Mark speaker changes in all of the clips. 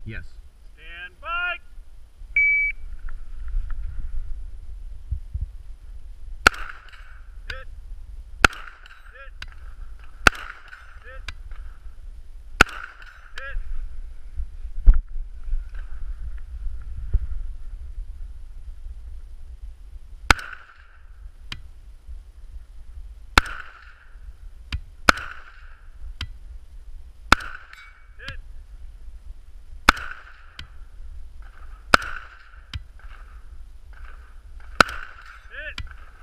Speaker 1: Yes.
Speaker 2: Stand by. Hit. Hit. Hit. Hit. Hit. Hit.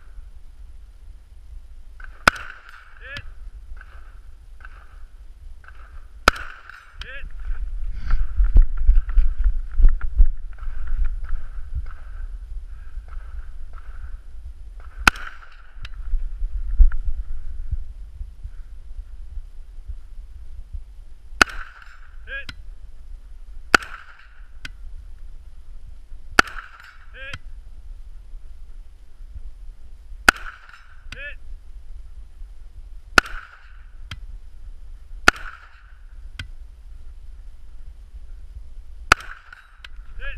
Speaker 2: Hit. Hit. Hit. Hit. Hit. Hit.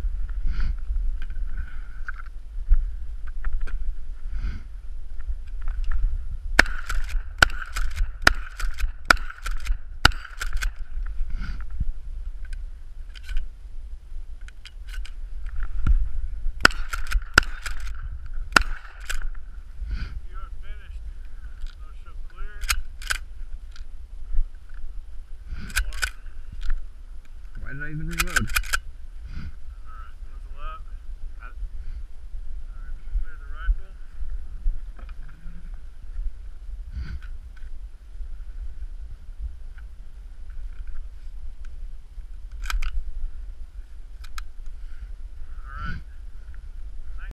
Speaker 2: You are finished. No show clear.
Speaker 1: Why did I even reload?